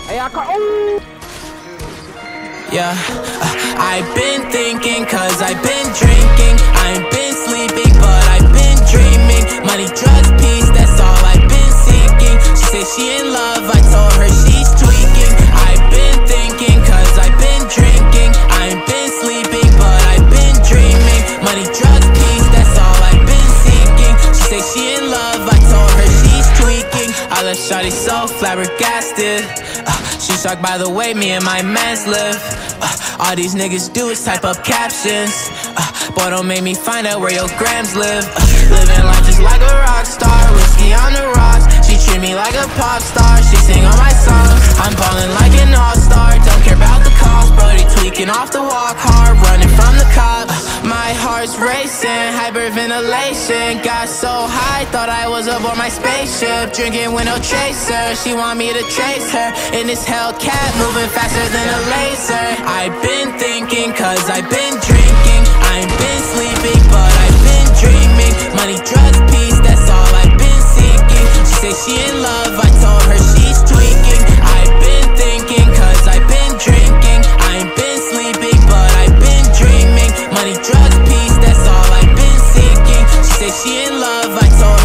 Hey, I call. Oh. Yeah, I've been thinking cause I've been drinking. I ain't been sleeping but I've been dreaming. Money, drugs, peace, that's all I've been seeking. She said she in love, I told her she's tweaking. I've been thinking cause I've been drinking. I ain't been sleeping but I've been dreaming. Money, drugs, peace, that's all I've been seeking. She said she in love, I told her she's tweaking. I left shawty so flabbergasted. She shocked by the way me and my mans live. All these niggas do is type up captions. Boy, don't make me find out where your grams live. Living life just like a rock star, whiskey on the rocks. She treat me like a pop star, she sing all my songs. I'm ballin' like an all-star, don't care about the cost. But he tweaking off the walk hard, running from the cops. My heart's racing, hyperventilation. Got so high, thought I was aboard my spaceship. Drinking with no chaser, she want me to trace her. In this Hellcat, moving faster than a laser. I've been thinking cause I've been drinking. I ain't been sleeping but I've been dreaming. Money, drugs, peace, that's all I've been seeking. She say she in love, I told her she's tweaking. I've been thinking cause I've been drinking. I ain't been sleeping but I've been dreaming. Money, drugs, peace, that's all I've been seeking. She say she in love, I told